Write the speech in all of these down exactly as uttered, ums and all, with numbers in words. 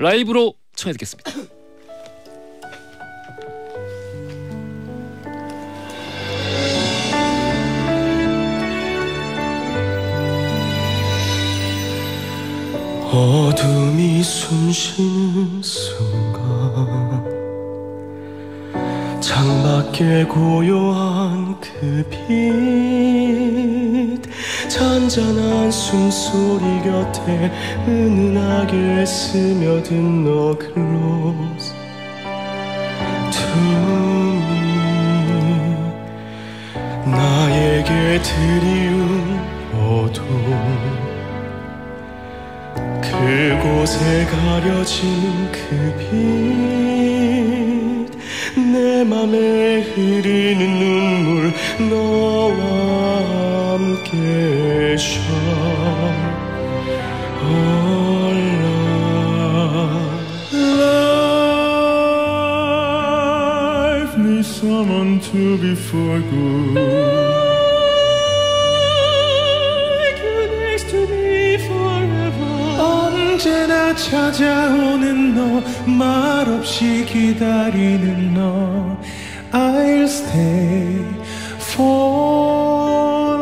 라이브로 청해 듣겠습니다. 어둠이 숨쉬는 순간 창밖에 고요한 그 빛 잔잔한 숨소리 곁에 은은하게 스며든 너 close to me 나에게 드리운 어둠 그곳에 가려진 그 빛 내 맘에 흐르는 눈물 너와 함께 shine all life needs someone to be for good 언제나 찾아오는 너 말없이 기다리는 너 I'll stay for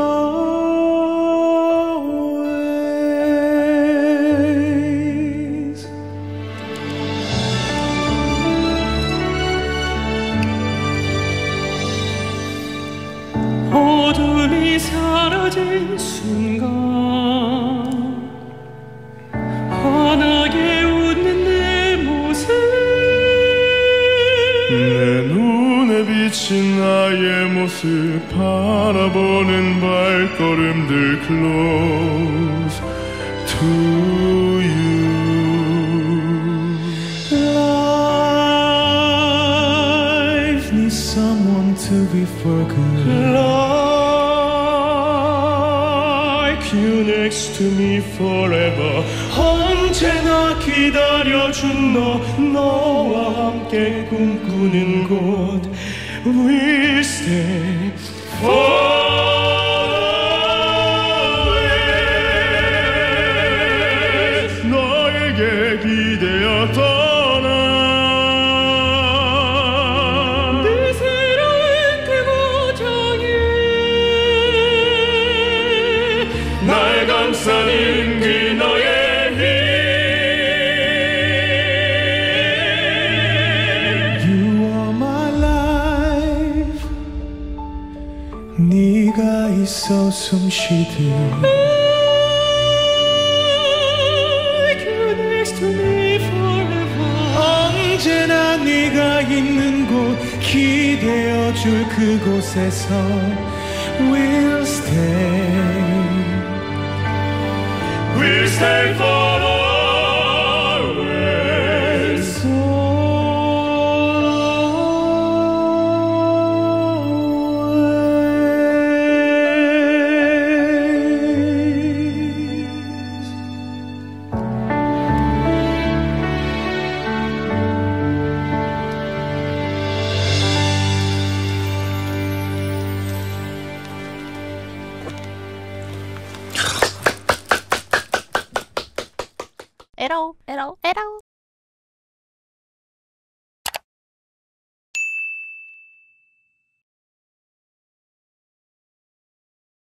always 어둠이 사라진 순간 환하게 웃는 내 모습 내 눈에 비친 나의 모습 바라보는 발걸음들 close to you Life needs someone to be for good Like you next to me forever 언제나 기다려준 너 너와 함께 꿈꾸는 곳 We'll stay always 너에게 기대어 떠나 내 새로운 그고정에 날 감싸는 그 너의 네가 있어 숨쉬듯 Like you next to me forever 언제나 네가 있는 곳 기대어줄 그곳에서 We'll stay We'll stay for always 에러 에러 에러